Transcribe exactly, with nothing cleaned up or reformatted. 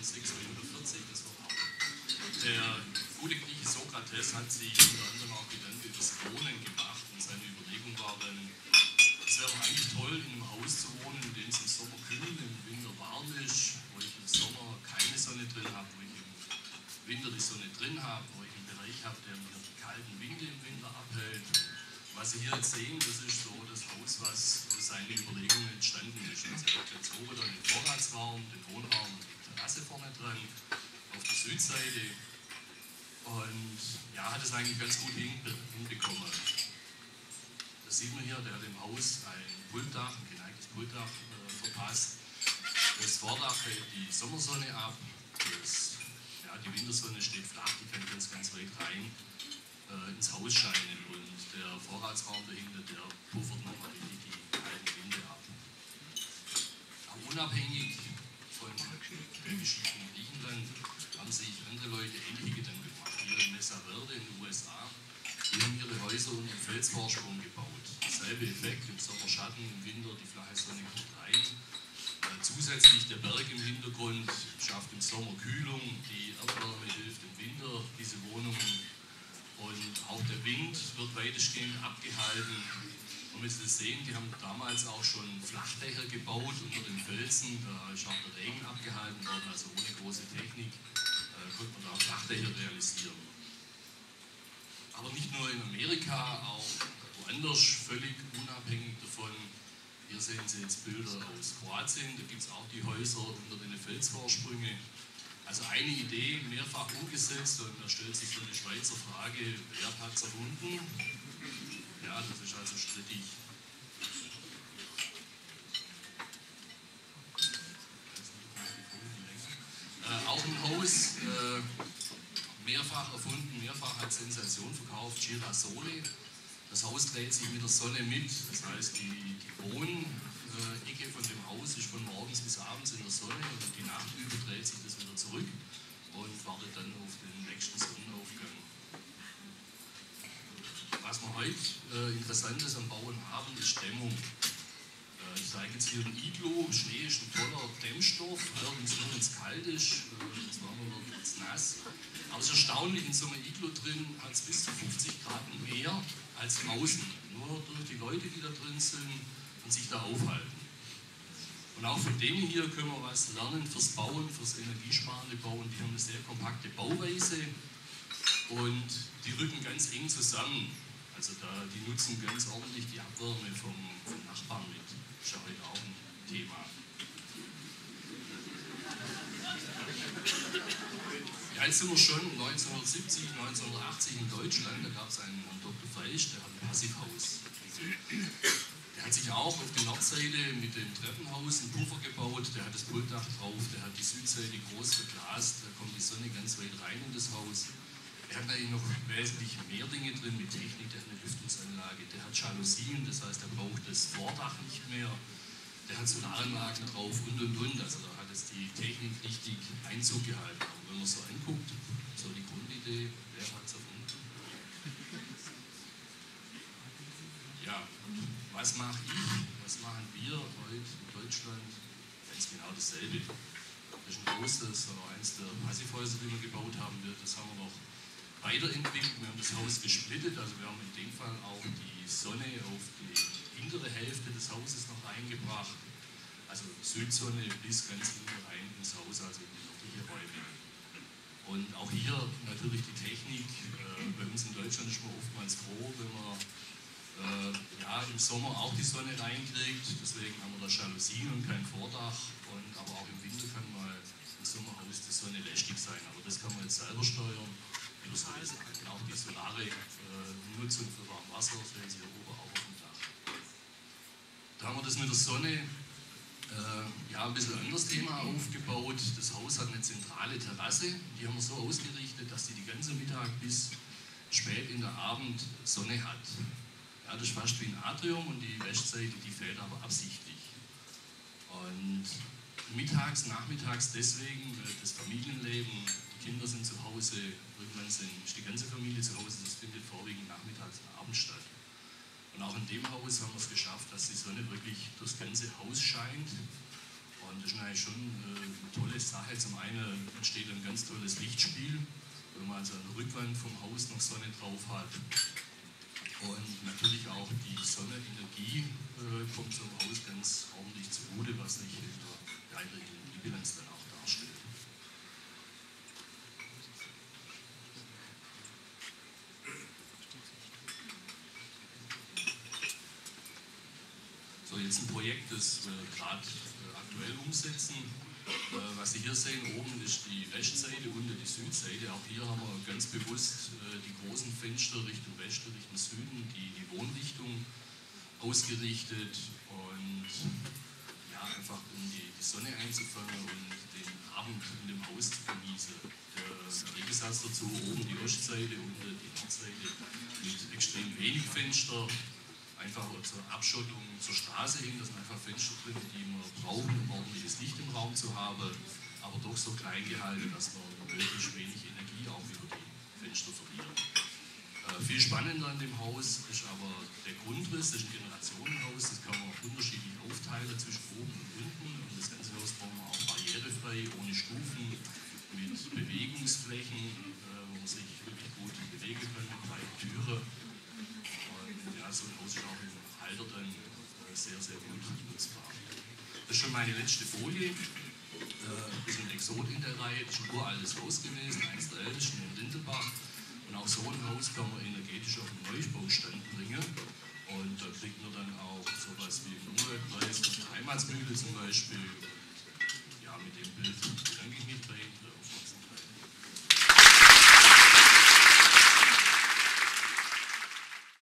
sechs Meter vierzig, das war hart. Der gute Grieche Sokrates hat sich unter anderem auch Gedanken über das Wohnen gemacht und seine Überlegung war dann, es wäre doch eigentlich toll, in einem Haus zu wohnen, in dem es im Sommer kühl, im Winter warm ist, wo ich im Sommer keine Sonne drin habe, wo ich im Winter die Sonne drin habe, wo ich einen Bereich habe, der mir die kalten Winde im Winter abhält. Was Sie hier jetzt sehen, das ist so das Haus, was für seine Überlegungen entstanden ist. Also er hat jetzt oben den Vorratsraum, den Wohnraum und die Terrasse vorne dran, auf der Südseite. Und ja, hat es eigentlich ganz gut hinbekommen. Das sieht man hier, der hat im Haus ein Pultdach, ein geneigtes Pultdach äh, verpasst. Das Vordach hält die Sommersonne ab, das, ja, die Wintersonne steht flach, die kann ganz, ganz weit rein äh, ins Haus scheinen und der Vorratsraum dahinter, der puffert nochmal richtig die kalten Winde ab. Aber unabhängig von der Geschichte in Griechenland haben sich andere Leute ähnliche Gedanken gemacht. Hier in Mesa Verde in den U S A, die haben ihre Häuser unter Felsvorsprung gebaut. Dasselbe Effekt, im Sommer Schatten, im Winter die flache Sonne kommt rein. Äh, zusätzlich der Berg im Hintergrund schafft im Sommer Kühlung, die Erdwärme hilft im Winter diese Wohnungen und auch der Wind wird weitestgehend abgehalten. Man müsste sehen, die haben damals auch schon Flachdächer gebaut unter den Felsen, da ist auch der Regen abgehalten worden, also ohne große Technik äh, konnte man da Flachdächer realisieren. Aber nicht nur in Amerika, auch woanders völlig unabhängig davon. Hier sehen Sie jetzt Bilder aus Kroatien, da gibt es auch die Häuser unter den Felsvorsprüngen. Also eine Idee mehrfach umgesetzt und da stellt sich dann die Schweizer Frage, wer hat es erfunden? Ja, das ist also strittig. Äh, auch ein Haus, äh, mehrfach erfunden, mehrfach als Sensation verkauft, Girasole. Das Haus dreht sich mit der Sonne mit, das heißt die, die Wohnecke von dem Haus ist von morgens bis abends in der Sonne und die Nacht über dreht sich das wieder zurück und wartet dann auf den nächsten Sonnenaufgang. Was wir heute äh, Interessantes am Bauen haben, ist Dämmung. Äh, ich zeige jetzt hier ein Iglo, Schnee ist ein toller Dämmstoff, allerdings nur wenn es kalt ist, äh, das Warme wird jetzt nass. Aber es ist erstaunlich, in so einem Iglo drin hat es bis zu fünfzig Grad mehr als draußen, nur durch die Leute, die da drin sind und sich da aufhalten. Und auch von denen hier können wir was lernen fürs Bauen, fürs energiesparende Bauen. Die haben eine sehr kompakte Bauweise und die rücken ganz eng zusammen. Also da, die nutzen ganz ordentlich die Abwärme vom, vom Nachbarn mit. Das ist ja heute auch ein Thema. Ja, jetzt sind wir schon neunzehnhundertsiebzig, neunzehnhundertachtzig in Deutschland, da gab es einen Herrn Doktor Feisch, der hat ein Passivhaus. Der hat sich auch auf die Nordseite mit dem Treppenhaus einen Puffer gebaut, der hat das Pultdach drauf, der hat die Südseite groß verglast, da kommt die Sonne ganz weit rein in das Haus. Er hat eigentlich noch wesentlich mehr Dinge drin mit Technik, der hat eine Lüftungsanlage, der hat Jalousien, das heißt, er braucht das Vordach nicht mehr, der hat Solaranlagen drauf und und und, also da hat es die Technik richtig Einzug gehalten. Aber wenn man so anguckt, so die Grundidee, wer hat es erfunden? Ja, was mache ich, was machen wir heute in Deutschland? Ganz genau dasselbe. Das ist ein großes, oder eins der Passivhäuser, die wir gebaut haben, das haben wir noch weiterentwickelt. Wir haben das Haus gesplittet, also wir haben in dem Fall auch die Sonne auf die hintere Hälfte des Hauses noch reingebracht. Also Südsonne bis ganz hinten rein ins Haus, also in die nördliche Räume. Und auch hier natürlich die Technik. Äh, bei uns in Deutschland ist man oftmals froh, wenn man äh, ja, im Sommer auch die Sonne reinkriegt. Deswegen haben wir da Jalousien und kein Vordach. Und, aber auch im Winter kann mal im Sommerhaus die Sonne lästig sein. Aber das kann man jetzt selber steuern. Das heißt, auch die solare äh, Nutzung für Warmwasser sehen Sie hier oben auch auf dem Dach. Da haben wir das mit der Sonne äh, ja, ein bisschen anderes Thema aufgebaut. Das Haus hat eine zentrale Terrasse, die haben wir so ausgerichtet, dass die die ganze Mittag bis spät in der Abend Sonne hat. Ja, das ist fast wie ein Atrium und die Westseite, die fehlt aber absichtlich. Und mittags, nachmittags deswegen, weil das Familienleben, die Kinder sind zu Hause, irgendwann sind, ist die ganze Familie zu Hause, das findet vorwiegend nachmittags und abends statt. Und auch in dem Haus haben wir es geschafft, dass die Sonne wirklich durchs ganze Haus scheint Und das ist eigentlich schon äh, eine tolle Sache. Zum einen entsteht ein ganz tolles Lichtspiel, wenn man also an der Rückwand vom Haus noch Sonne drauf hat. Und natürlich auch die Sonnenenergie äh, kommt zum Haus ganz ordentlich zugute, was sich in der einheitlichen Energiebilanz dann auch darstellt. So, jetzt ein Projekt, das wir gerade äh, aktuell umsetzen. Äh, was Sie hier sehen, oben ist die Westseite, unten die Südseite. Auch hier haben wir ganz bewusst äh, die großen Fenster Richtung Westen, Richtung Süden, die, die Wohnrichtung ausgerichtet und ja, einfach um die, die Sonne einzufangen und den Abend in dem Haus zu genießen. Der Gegensatz dazu, oben die Ostseite, unten die Nordseite mit extrem wenig Fenster. Einfach zur Abschottung zur Straße hin, das sind einfach Fenster drin, die wir brauchen, um ordentliches Licht im Raum zu haben, aber doch so klein gehalten, dass wir möglichst wenig Energie auch über die Fenster verlieren. Äh, viel spannender an dem Haus ist aber der Grundriss, das ist ein Generationenhaus, das kann man unterschiedlich aufteilen zwischen oben und unten und das ganze Haus bauen wir auch barrierefrei, ohne Stufen, mit Bewegungsflächen, äh, wo man sich wirklich gut bewegen kann, mit breiten Türen. Ja, so ein Haus ist auch im Alter dann äh, sehr, sehr gut nutzbar. Das ist schon meine letzte Folie. Äh, ist ein Exot in der Reihe, das ist ein uraltes Haus gewesen, eins der ältesten in Rindelbach. Und auch so ein Haus kann man energetisch auf den Neubaustand bringen. Und da kriegt man dann auch sowas wie einen Umweltpreis für die Heimatsmühle zum Beispiel.